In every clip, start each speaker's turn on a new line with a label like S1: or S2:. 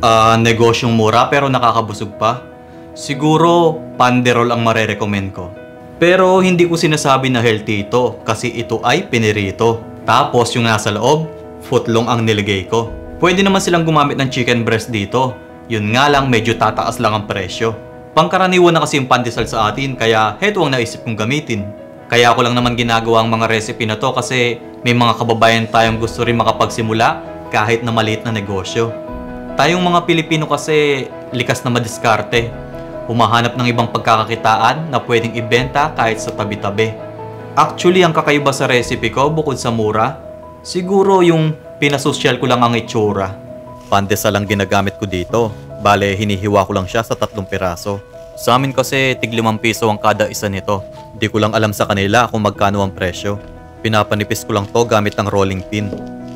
S1: Negosyong mura pero nakakabusog pa. Siguro, panderol ang marerecommend ko. Pero hindi ko sinasabi na healthy ito kasi ito ay pinirito. Tapos yung nasa loob, footlong ang nilagay ko. Pwede naman silang gumamit ng chicken breast dito. Yun nga lang medyo tataas lang ang presyo. Pangkaraniwan na kasi yung pandesal sa atin kaya heto ang naisip kong gamitin. Kaya ako lang naman ginagawa ang mga recipe na to kasi may mga kababayan tayong gusto rin makapagsimula kahit na maliit na negosyo. Tayong mga Pilipino kasi likas na madiskarte. Humahanap ng ibang pagkakakitaan na pwedeng ibenta kahit sa tabi-tabi. Actually, ang kakaiba sa recipe ko bukod sa mura, siguro yung pinasosyal ko lang ang itsura. Pandesal ang ginagamit ko dito. Bale, hinihiwa ko lang siya sa 3 piraso. Sa amin kasi tig 5 piso ang kada isa nito. Di ko lang alam sa kanila kung magkano ang presyo. Pinapanipis ko lang to gamit ang rolling pin.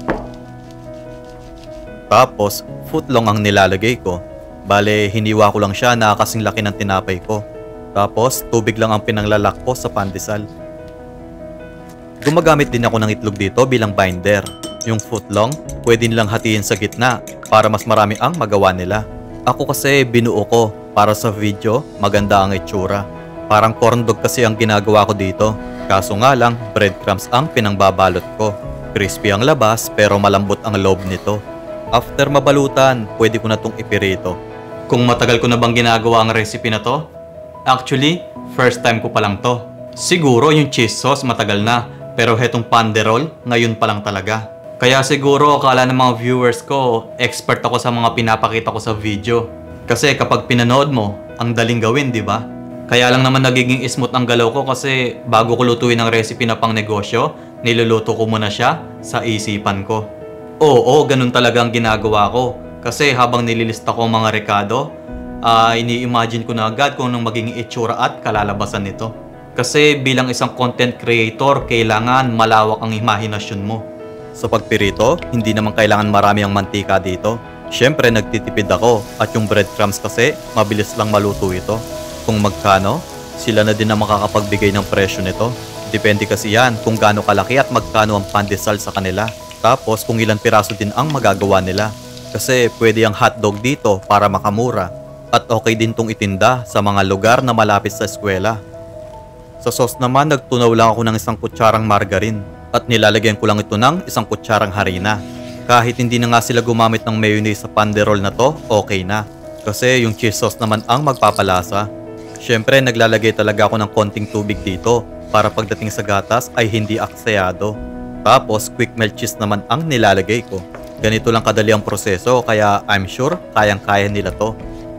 S1: Tapos, footlong ang nilalagay ko. Bale, hiniwa ko lang siya na kasing laki ng tinapay ko. Tapos, tubig lang ang pinanglalak ko sa pandesal. Gumagamit din ako ng itlog dito bilang binder. Yung footlong, pwede nilang hatiin sa gitna para mas marami ang magawa nila. Ako kasi binuo ko para sa video, maganda ang itsura. Parang corn dog kasi ang ginagawa ko dito. Kaso nga lang, breadcrumbs ang pinangbabalot ko. Crispy ang labas pero malambot ang loob nito. After mabalutan, pwede ko na itong ipirito. Kung matagal ko na bang ginagawa ang recipe na to? Actually, first time ko pa lang to. Siguro yung cheese sauce matagal na, pero hetong panderol, ngayon pa lang talaga. Kaya siguro akala ng mga viewers ko, expert ako sa mga pinapakita ko sa video. Kasi kapag pinanood mo, ang daling gawin, di ba? Kaya lang naman nagiging smooth ang galaw ko kasi bago ko lutuin ang recipe na pang negosyo, niluluto ko muna siya sa isipan ko. Oo, ganun talaga ang ginagawa ko. Kasi habang nililista ko ang mga rekado, ini-imagine ko na agad kung anong magiging itsura at kalalabasan nito. Kasi bilang isang content creator, kailangan malawak ang imahinasyon mo. Sa pagpirito, hindi naman kailangan marami ang mantika dito. Siyempre, nagtitipid ako at yung breadcrumbs kasi, mabilis lang maluto ito. Kung magkano, sila na din ang makakapagbigay ng presyo nito. Depende kasi yan kung gaano kalaki at magkano ang pandesal sa kanila. Tapos kung ilang piraso din ang magagawa nila. Kasi pwede ang hotdog dito para makamura. At okay din tong itinda sa mga lugar na malapit sa eskwela. Sa sauce naman, nagtunaw lang ako ng 1 kutsarang margarine. At nilalagyan ko lang ito ng 1 kutsarang harina. Kahit hindi na nga sila gumamit ng mayonnaise sa panderol na to, okay na. Kasi yung cheese sauce naman ang magpapalasa. Siyempre, naglalagay talaga ako ng konting tubig dito para pagdating sa gatas ay hindi aksayado. Tapos, quick melt cheese naman ang nilalagay ko. Ganito lang kadali ang proseso kaya I'm sure kayang-kaya nila to.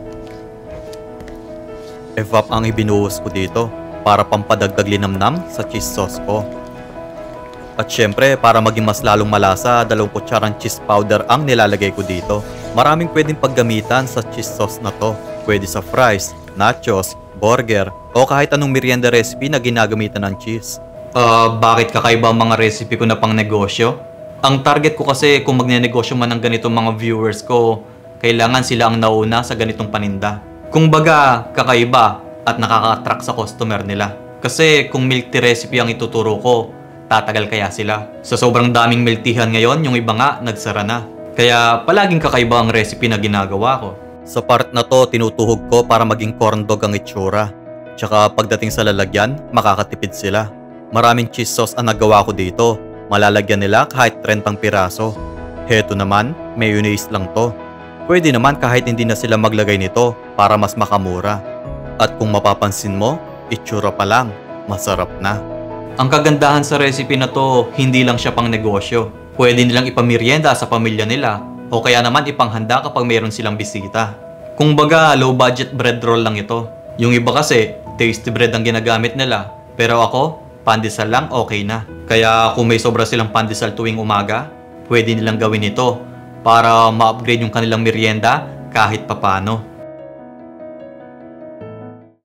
S1: Evap ang ibinuhos ko dito para pampadagdag linamnam sa cheese sauce ko. At syempre, para maging mas lalong malasa, 2 kutsarang cheese powder ang nilalagay ko dito. Maraming pwedeng paggamitan sa cheese sauce na to. Pwede sa fries, nachos, burger, o kahit anong merienda recipe na ginagamitan ng cheese. Bakit kakaiba ang mga recipe ko na pang negosyo? Ang target ko kasi kung magnenegosyo man ng ganitong mga viewers ko, kailangan sila ang nauna sa ganitong paninda. Kung baga, kakaiba at nakaka-attract sa customer nila. Kasi kung milk tea recipe ang ituturo ko, tatagal kaya sila. Sa sobrang daming milk teahan ngayon, yung iba nga nagsara na. Kaya palaging kakaiba ang recipe na ginagawa ko. Sa part na to, tinutuhog ko para maging corn dog ang itsura. Tsaka pagdating sa lalagyan, makakatipid sila. Maraming cheese sauce ang nagawa ko dito. Malalagyan nila kahit 30 piraso. Heto naman, mayonnaise lang to. Pwede naman kahit hindi na sila maglagay nito para mas makamura. At kung mapapansin mo, itsura pa lang, masarap na. Ang kagandahan sa recipe na to, hindi lang siya pang negosyo. Pwede nilang ipamerienda sa pamilya nila o kaya naman ipanghanda kapag mayroon silang bisita. Kung baga, low budget bread roll lang ito. Yung iba kasi, tasty bread ang ginagamit nila. Pero ako, pandesal lang okay na. Kaya kung may sobra silang pandesal tuwing umaga, pwede nilang gawin ito para ma-upgrade yung kanilang merienda kahit papano.